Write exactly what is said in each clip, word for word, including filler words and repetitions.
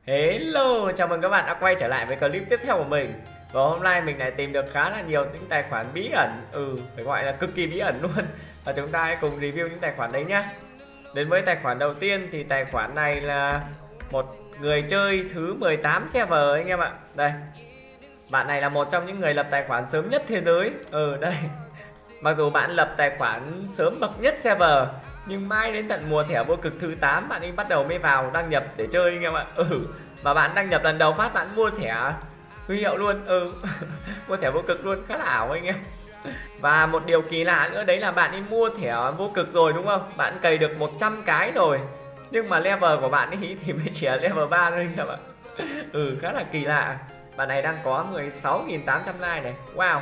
Hello, chào mừng các bạn đã quay trở lại với clip tiếp theo của mình. Và hôm nay mình lại tìm được khá là nhiều những tài khoản bí ẩn. Ừ, phải gọi là cực kỳ bí ẩn luôn. Và chúng ta hãy cùng review những tài khoản đấy nhá. Đến với tài khoản đầu tiên thì tài khoản này là một người chơi thứ mười tám server anh em ạ. Đây, bạn này là một trong những người lập tài khoản sớm nhất thế giới. Ừ, đây. Mặc dù bạn lập tài khoản sớm bậc nhất server, nhưng mãi đến tận mùa thẻ vô cực thứ tám bạn ấy bắt đầu mới vào đăng nhập để chơi anh em ạ. Ừ, và bạn đăng nhập lần đầu phát bạn mua thẻ huy hiệu luôn. Ừ, mua thẻ vô cực luôn, khá là ảo anh em. Và một điều kỳ lạ nữa đấy là bạn ấy mua thẻ vô cực rồi đúng không? Bạn cày được một trăm cái rồi, nhưng mà level của bạn ấy thì mới chỉ là level ba thôi anh em ạ. Ừ, khá là kỳ lạ. Bạn này đang có mười sáu nghìn tám trăm like này. Wow.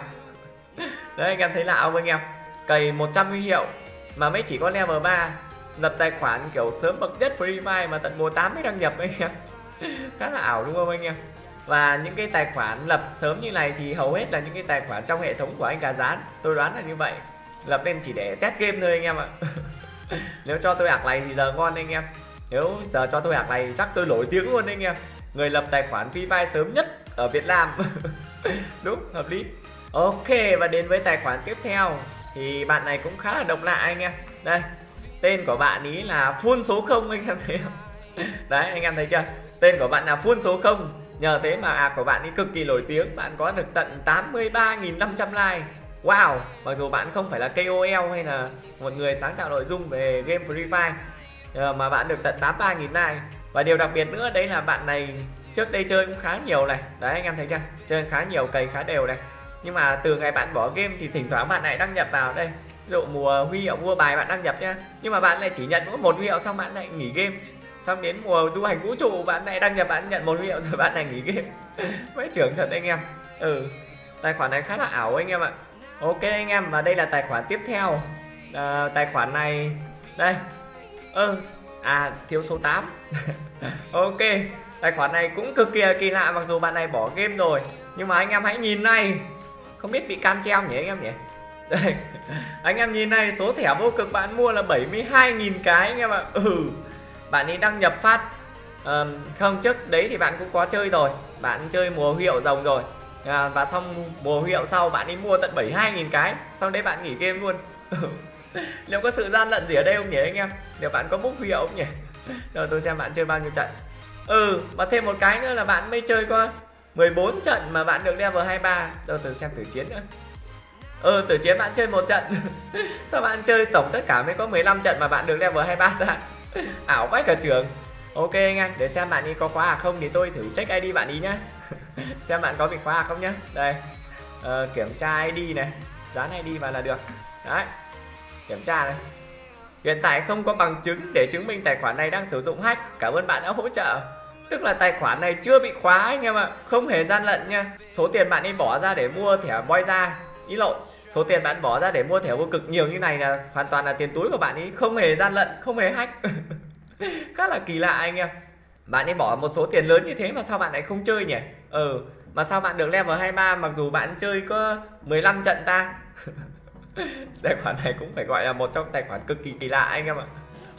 Đấy anh em thấy lạ không anh em? Cày một trăm huy hiệu mà mới chỉ có level ba, lập tài khoản kiểu sớm bậc nhất Free Fire mà tận mùa tám mới đăng nhập anh em. Khá là ảo đúng không anh em? Và những cái tài khoản lập sớm như này thì hầu hết là những cái tài khoản trong hệ thống của anh Cà Rán. Tôi đoán là như vậy. Lập lên chỉ để test game thôi anh em ạ. Nếu cho tôi ạc này thì giờ ngon anh em. Nếu giờ cho tôi ạc này chắc tôi nổi tiếng luôn anh em. Người lập tài khoản Free Fire sớm nhất ở Việt Nam. Đúng, hợp lý. Ok, và đến với tài khoản tiếp theo thì bạn này cũng khá là độc lạ anh em. Đây, tên của bạn ý là full số không anh em thấy không? Đấy, anh em thấy chưa? Tên của bạn là full số không. Nhờ thế mà ạc của bạn ấy cực kỳ nổi tiếng. Bạn có được tận tám mươi ba nghìn năm trăm like. Wow, mặc dù bạn không phải là ca o lờ hay là một người sáng tạo nội dung về game Free Fire, mà bạn được tận tám mươi ba nghìn like. Và điều đặc biệt nữa đấy là bạn này trước đây chơi cũng khá nhiều này. Đấy anh em thấy chưa? Chơi khá nhiều, cày khá đều này. Nhưng mà từ ngày bạn bỏ game thì thỉnh thoảng bạn lại đăng nhập vào đây. Ví dụ mùa huy hiệu mua bài bạn đăng nhập nhá, nhưng mà bạn lại chỉ nhận mỗi một huy hiệu xong bạn lại nghỉ game. Xong đến mùa du hành vũ trụ bạn lại đăng nhập bạn nhận một huy hiệu rồi bạn lại nghỉ game. Mấy trưởng thật anh em. Ừ, tài khoản này khá là ảo anh em ạ. Ok anh em, và đây là tài khoản tiếp theo. À, tài khoản này đây. Ừ, à thiếu số tám. Ok, tài khoản này cũng cực kỳ kỳ lạ, mặc dù bạn này bỏ game rồi, nhưng mà anh em hãy nhìn này. Không biết bị cam treo nhỉ anh em nhỉ? Đây, anh em nhìn này, số thẻ vô cực bạn mua là bảy mươi hai nghìn cái anh em ạ. Ừ, bạn ấy đăng nhập phát. à, Không, trước đấy thì bạn cũng có chơi rồi. Bạn chơi mùa huy hiệu rồng rồi. à, Và xong mùa huy hiệu sau bạn ấy mua tận bảy mươi hai nghìn cái. Xong đấy bạn nghỉ game luôn. Liệu có sự gian lận gì ở đây không nhỉ anh em? Liệu bạn có book huy hiệu không nhỉ? Rồi tôi xem bạn chơi bao nhiêu trận. Ừ, và thêm một cái nữa là bạn mới chơi có mười bốn trận mà bạn được level hai mươi ba. Đâu tôi xem tử chiến nữa. Ừ, tử chiến bạn chơi một trận. Sao bạn chơi tổng tất cả mới có mười lăm trận mà bạn được level hai mươi ba ra? Ảo vách cả trường. Ok anh em, để xem bạn ấy có khóa à không thì tôi thử check i đê bạn ý nhá. Xem bạn có bị khóa à không nhá. Đây, ờ, kiểm tra i đê này, dán i đê vào là được. Đấy, kiểm tra này. Hiện tại không có bằng chứng để chứng minh tài khoản này đang sử dụng hack. Cảm ơn bạn đã hỗ trợ. Tức là tài khoản này chưa bị khóa anh em ạ, không hề gian lận nha. Số tiền bạn ấy bỏ ra để mua thẻ boy ra, ý lộn, số tiền bạn bỏ ra để mua thẻ vô cực nhiều như này là hoàn toàn là tiền túi của bạn ấy, không hề gian lận, không hề hack. Khá là kỳ lạ anh em. Bạn ấy bỏ một số tiền lớn như thế mà sao bạn lại không chơi nhỉ? Ừ, mà sao bạn được level hai mươi ba mặc dù bạn chơi có mười lăm trận ta? Tài khoản này cũng phải gọi là một trong tài khoản cực kỳ kỳ lạ anh em ạ.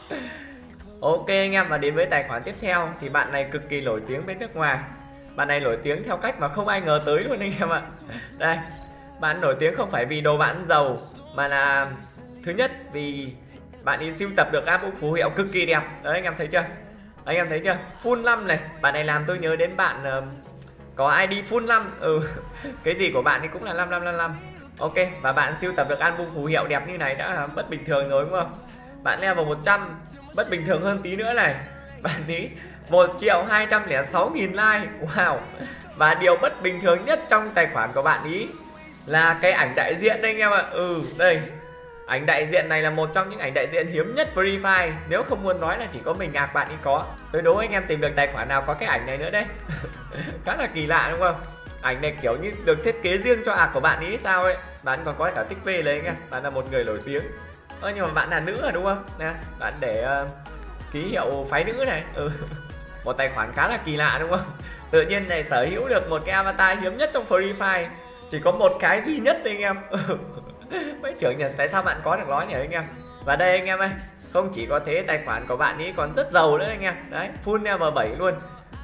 Ok anh em, và đến với tài khoản tiếp theo thì bạn này cực kỳ nổi tiếng bên nước ngoài. Bạn này nổi tiếng theo cách mà không ai ngờ tới luôn anh em ạ. Đây, bạn nổi tiếng không phải vì đồ bạn giàu, mà là thứ nhất vì bạn đi sưu tập được album phù hiệu cực kỳ đẹp. Đấy anh em thấy chưa? Anh em thấy chưa? Full năm này, bạn này làm tôi nhớ đến bạn uh, có i đê full năm. Ừ, cái gì của bạn thì cũng là năm năm năm năm. Ok, và bạn sưu tập được album phù hiệu đẹp như này đã là bất bình thường rồi đúng không? Bạn level một trăm, bất bình thường hơn tí nữa này. Bạn ý một triệu hai trăm lẻ sáu nghìn like. Wow. Và điều bất bình thường nhất trong tài khoản của bạn ý là cái ảnh đại diện đây anh em ạ. Ừ, đây. Ảnh đại diện này là một trong những ảnh đại diện hiếm nhất Free Fire. Nếu không muốn nói là chỉ có mình ạc bạn ấy có. Tôi đố anh em tìm được tài khoản nào có cái ảnh này nữa đấy. Khá là kỳ lạ đúng không? Ảnh này kiểu như được thiết kế riêng cho ạc của bạn ý sao ấy. Bạn còn có cả tích V lấy anh em. Bạn là một người nổi tiếng. Ơ nhưng mà bạn là nữ à đúng không? Nè, bạn để uh, ký hiệu phái nữ này. Ừ. Một tài khoản khá là kỳ lạ đúng không? Tự nhiên này sở hữu được một cái avatar hiếm nhất trong Free Fire. Chỉ có một cái duy nhất đấy anh em. Mấy trưởng nhận tại sao bạn có được nó nhỉ anh em? Và đây anh em ơi, không chỉ có thế, tài khoản của bạn ấy còn rất giàu nữa anh em. Đấy, full level bảy luôn.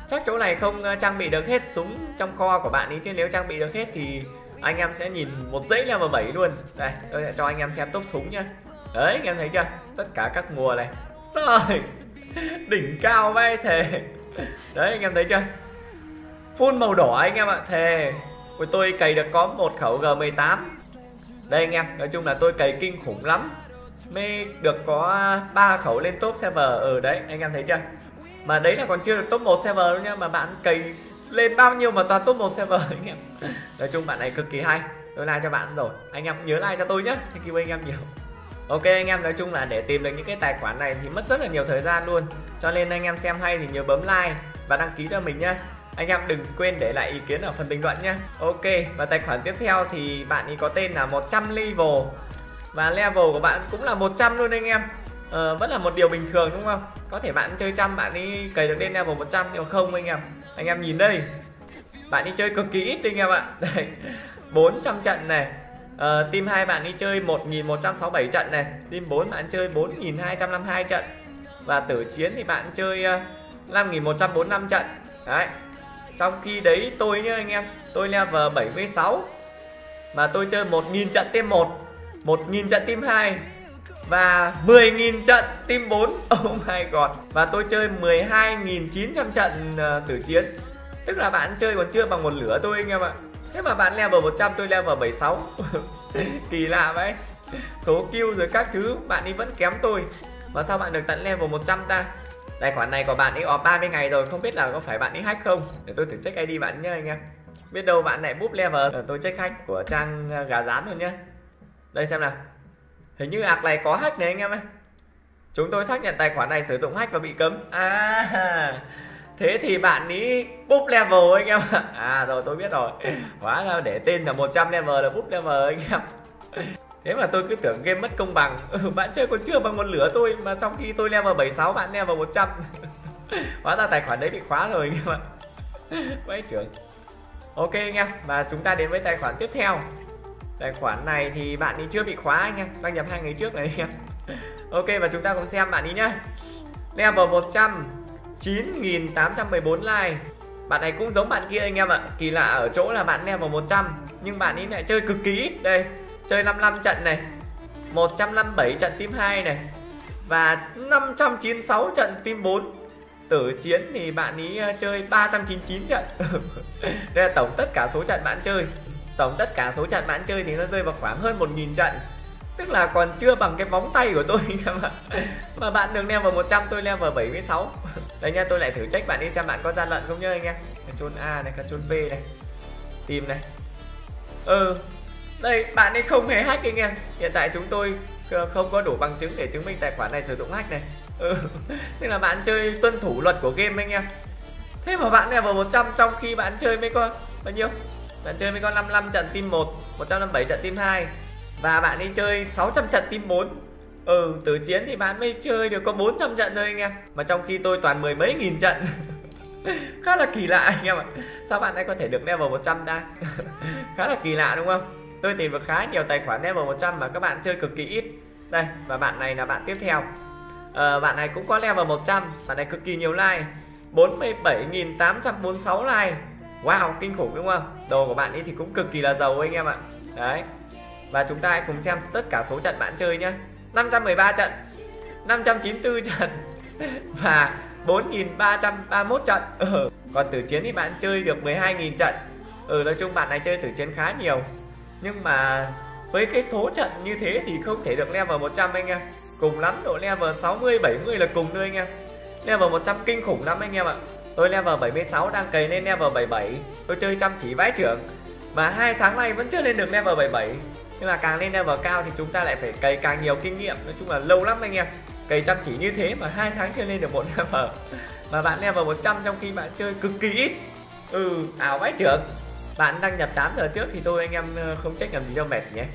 Chắc chỗ này không trang bị được hết súng trong kho của bạn ấy, chứ nếu trang bị được hết thì anh em sẽ nhìn một dãy level bảy luôn. Đây, tôi sẽ cho anh em xem top súng nhá. Đấy, anh em thấy chưa? Tất cả các mùa này. Trời, đỉnh cao vậy thề. Đấy, anh em thấy chưa? Full màu đỏ anh em ạ, thề. Ôi, tôi cày được có một khẩu G mười tám. Đây anh em, nói chung là tôi cày kinh khủng lắm, mới được có ba khẩu lên top server. Ở đấy, anh em thấy chưa? Mà đấy là còn chưa được top một server đâu nhá, mà bạn cày lên bao nhiêu mà toàn top một server anh em. Nói chung bạn này cực kỳ hay. Tôi like cho bạn rồi. Anh em nhớ like cho tôi nhé. Thank you anh em nhiều. Ok anh em, nói chung là để tìm được những cái tài khoản này thì mất rất là nhiều thời gian luôn. Cho nên anh em xem hay thì nhớ bấm like và đăng ký cho mình nhá. Anh em đừng quên để lại ý kiến ở phần bình luận nhé. Ok, và tài khoản tiếp theo thì bạn ấy có tên là một trăm level. Và level của bạn cũng là một trăm luôn anh em. Ờ, vẫn là một điều bình thường đúng không? Có thể bạn chơi trăm bạn ấy cày được lên level một trăm, nhưng mà không anh em. Anh em nhìn đây, bạn ấy chơi cực kỳ ít anh em ạ. Đây, bốn trăm trận này. Ờ, team hai bạn ấy chơi một nghìn một trăm sáu mươi bảy trận này. Team bốn bạn chơi bốn nghìn hai trăm năm mươi hai trận. Và tử chiến thì bạn chơi uh, năm nghìn một trăm bốn mươi lăm trận. Đấy. Trong khi đấy tôi nhá anh em, tôi level bảy mươi sáu mà tôi chơi một nghìn trận team một, một nghìn trận team hai và mười nghìn trận team bốn. Oh my god. Và tôi chơi mười hai nghìn chín trăm trận uh, tử chiến. Tức là bạn chơi còn chưa bằng một lửa tôi anh em ạ. Thế mà bạn level một trăm, tôi level bảy mươi sáu. Kỳ lạ vậy. Số kill rồi các thứ bạn ấy vẫn kém tôi, mà sao bạn được tận level một trăm ta? Tài khoản này của bạn ấy off ba mươi ngày rồi, không biết là có phải bạn ấy hack không. Để tôi thử check i đê bạn nhé anh em. Biết đâu bạn này búp level. Tôi check hack của trang gà rán luôn nhé. Đây xem nào. Hình như app này có hack này anh em ơi. Chúng tôi xác nhận tài khoản này sử dụng hack và bị cấm. À, thế thì bạn ấy búp level anh em ạ. À rồi tôi biết rồi. Hóa ra để tên là một trăm level là búp level anh em. Thế mà tôi cứ tưởng game mất công bằng. Ừ, bạn chơi còn chưa bằng một lửa tôi, mà trong khi tôi level bảy mươi sáu bạn level một trăm. Hóa ra tài khoản đấy bị khóa rồi anh em ạ. Quái trưởng. Ok anh em, và chúng ta đến với tài khoản tiếp theo. Tài khoản này thì bạn ấy chưa bị khóa anh em, đăng nhập hai ngày trước này anh em. Ok, và chúng ta cùng xem bạn ấy nhá. Level một trăm, chín nghìn tám trăm mười bốn like. Bạn này cũng giống bạn kia anh em ạ. Kỳ lạ ở chỗ là bạn level một trăm nhưng bạn ấy lại chơi cực kỳ ít. Đây, chơi năm mươi lăm trận này, một trăm năm mươi bảy trận team hai này, và năm trăm chín mươi sáu trận team bốn. Tử chiến thì bạn ấy chơi ba trăm chín mươi chín trận. Đây là tổng tất cả số trận bạn chơi. Tổng tất cả số trận bạn chơi thì nó rơi vào khoảng hơn một nghìn trận. Tức là còn chưa bằng cái móng tay của tôi anh em ạ. Mà bạn được level một trăm, tôi level bảy mươi sáu. Đây nha, tôi lại thử check bạn đi xem bạn có gian lận không nhá anh em. Control A này, Control V này, tìm này. Ừ, đây bạn ấy không hề hack anh em. Hiện tại chúng tôi không có đủ bằng chứng để chứng minh tài khoản này sử dụng hack này. Ừ, tức là bạn chơi tuân thủ luật của game anh em. Thế mà bạn level một trăm trong khi bạn chơi mới có bao nhiêu? Bạn chơi mới có năm mươi lăm trận team một, một trăm năm mươi bảy trận team hai, và bạn ấy chơi sáu trăm trận team bốn. Ừ, tử chiến thì bạn mới chơi được có bốn trăm trận thôi anh em. Mà trong khi tôi toàn mười mấy nghìn trận. Khá là kỳ lạ anh em ạ. Sao bạn ấy có thể được level một trăm ta? Khá là kỳ lạ đúng không? Tôi tìm được khá nhiều tài khoản level một trăm mà các bạn chơi cực kỳ ít. Đây, và bạn này là bạn tiếp theo. à, Bạn này cũng có level một trăm. Bạn này cực kỳ nhiều like, bốn mươi bảy nghìn tám trăm bốn mươi sáu like. Wow, kinh khủng đúng không? Đồ của bạn ấy thì cũng cực kỳ là giàu anh em ạ. Đấy. Và chúng ta hãy cùng xem tất cả số trận bạn chơi nhé. Năm trăm mười ba trận, năm trăm chín mươi tư trận và bốn nghìn ba trăm ba mươi mốt trận. Ừ. Còn tử chiến thì bạn chơi được mười hai nghìn trận. Ừ, nói chung bạn này chơi tử chiến khá nhiều. Nhưng mà với cái số trận như thế thì không thể được level một trăm anh em. Cùng lắm độ level sáu mươi bảy mươi là cùng thôi anh em. Level một trăm kinh khủng lắm anh em ạ. Tôi level bảy mươi sáu đang cày lên level bảy mươi bảy. Tôi chơi chăm chỉ vãi trưởng. Mà hai tháng nay vẫn chưa lên được level bảy mươi bảy. Nhưng mà càng lên level cao thì chúng ta lại phải cày càng nhiều kinh nghiệm. Nói chung là lâu lắm anh em. Cày chăm chỉ như thế mà hai tháng chưa lên được một level. Mà bạn level một trăm trong khi bạn chơi cực kỳ ít. Ừ, ảo vãi trưởng. Bạn đăng nhập tám giờ trước thì tôi anh em không check làm gì đâu mệt nhé.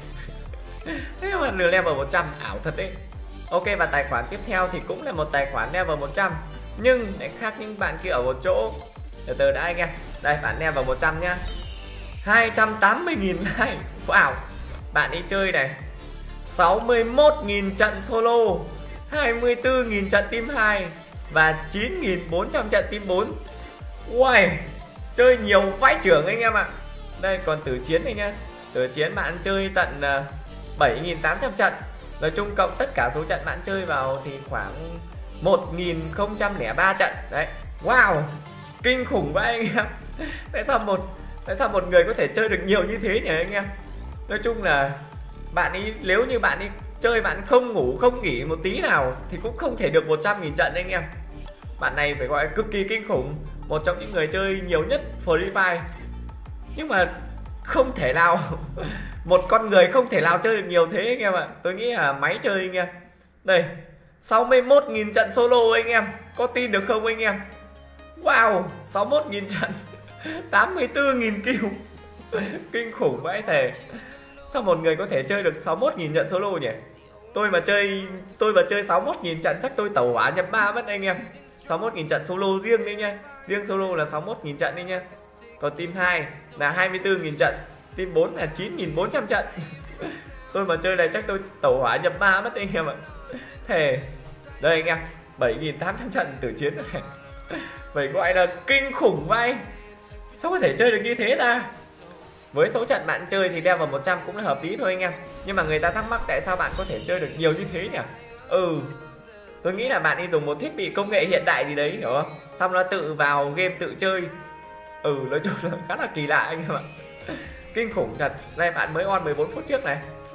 Thế mà lừa level một trăm, ảo thật đấy. Ok, và tài khoản tiếp theo thì cũng là một tài khoản level một trăm. Nhưng lại khác những bạn kia ở một chỗ. Từ từ đã anh em. Đây, bạn level một trăm nhá, hai trăm tám mươi nghìn like. Wow. Bạn đi chơi này, sáu mươi mốt nghìn trận solo, hai mươi tư nghìn trận team hai và chín nghìn bốn trăm trận team bốn. Uầy, chơi nhiều vãi trưởng anh em ạ. Đây còn tử chiến này nha. Tử chiến bạn chơi tận bảy nghìn tám trăm trận. Nói chung cộng tất cả số trận bạn chơi vào thì khoảng một nghìn không trăm lẻ ba trận. Đấy. Wow, kinh khủng vậy anh em. Tại sao một Tại sao một người có thể chơi được nhiều như thế nhỉ anh em? Nói chung là bạn ấy, nếu như bạn ấy chơi bạn không ngủ không nghỉ một tí nào thì cũng không thể được một trăm nghìn trận anh em. Bạn này phải gọi là cực kỳ kinh khủng, một trong những người chơi nhiều nhất Free Fire. Nhưng mà không thể nào một con người không thể nào chơi được nhiều thế anh em ạ. Tôi nghĩ là máy chơi anh em. Đây, sáu mươi mốt nghìn trận solo anh em, có tin được không anh em? Wow, sáu mươi mốt nghìn trận, tám mươi tư nghìn kill. Kinh khủng vãi thể. Sao một người có thể chơi được sáu mươi mốt nghìn trận solo nhỉ? Tôi mà chơi tôi mà chơi sáu mươi mốt nghìn trận chắc tôi tẩu hỏa nhập ba mất anh em. sáu mươi mốt nghìn trận solo riêng đấy nha. Riêng solo là sáu mươi mốt nghìn trận đấy nha. Còn team hai là hai mươi tư nghìn trận, team bốn là chín nghìn bốn trăm trận. Tôi mà chơi này chắc tôi tẩu hỏa nhập ba mất anh em ạ. Thề. Đây anh em, bảy nghìn tám trăm trận tử chiến này. Phải gọi là kinh khủng vậy. Sao có thể chơi được như thế ta? Với số trận bạn chơi thì level một trăm cũng là hợp lý thôi anh em. Nhưng mà người ta thắc mắc tại sao bạn có thể chơi được nhiều như thế nhỉ? Ừ, tôi nghĩ là bạn đi dùng một thiết bị công nghệ hiện đại gì đấy, hiểu không? Xong nó tự vào game tự chơi. Ừ, nói chung là khá là kỳ lạ anh em ạ. Kinh khủng thật. Đây bạn mới on mười bốn phút trước này.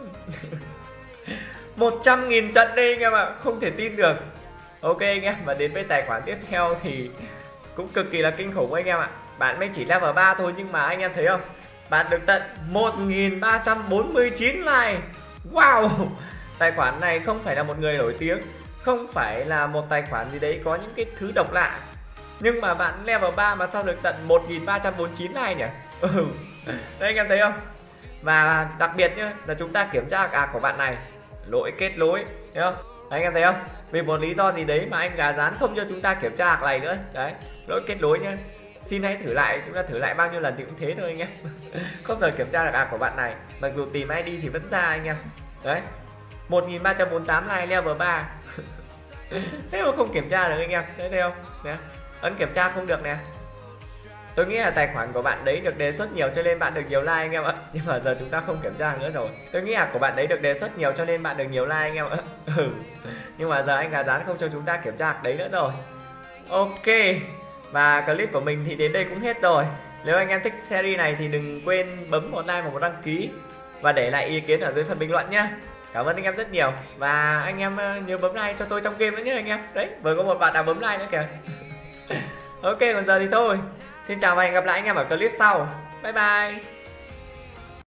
một trăm nghìn trận đây anh em ạ, không thể tin được. Ok anh em, và đến với tài khoản tiếp theo thì cũng cực kỳ là kinh khủng anh em ạ. Bạn mới chỉ level ba thôi nhưng mà anh em thấy không? Bạn được tận một nghìn ba trăm bốn mươi chín like. Wow, tài khoản này không phải là một người nổi tiếng, không phải là một tài khoản gì đấy có những cái thứ độc lạ, nhưng mà bạn level ba mà sao được tận một nghìn ba trăm bốn mươi chín like nhỉ? Ừ, đây anh em thấy không? Và đặc biệt nhá, là chúng ta kiểm tra ạc của bạn này lỗi kết nối, thấy không? Đấy, anh em thấy không? Vì một lý do gì đấy mà anh gà rán không cho chúng ta kiểm tra ạc này nữa. Đấy, lỗi kết nối nhá. Xin hãy thử lại, chúng ta thử lại bao nhiêu lần thì cũng thế thôi anh em. Không thể kiểm tra được ạc của bạn này. Mặc dù tìm i đê thì vẫn ra anh em. Đấy, một nghìn ba trăm bốn mươi tám like level ba. Thế mà không kiểm tra được anh em, thấy không? Nè, ấn kiểm tra không được nè. Tôi nghĩ là tài khoản của bạn đấy được đề xuất nhiều cho nên bạn được nhiều like anh em ạ. Nhưng mà giờ chúng ta không kiểm tra nữa rồi. Tôi nghĩ là của bạn đấy được đề xuất nhiều cho nên bạn được nhiều like anh em ạ. Ừ. Nhưng mà giờ anh gà rán không cho chúng ta kiểm tra đấy nữa rồi. Ok. Và clip của mình thì đến đây cũng hết rồi. Nếu anh em thích series này thì đừng quên bấm một like và một đăng ký, và để lại ý kiến ở dưới phần bình luận nhé. Cảm ơn anh em rất nhiều. Và anh em nhớ bấm like cho tôi trong game nữa nhé anh em. Đấy, vừa có một bạn nào bấm like nữa kìa. Ok, còn giờ thì thôi. Xin chào và hẹn gặp lại anh em ở clip sau. Bye bye.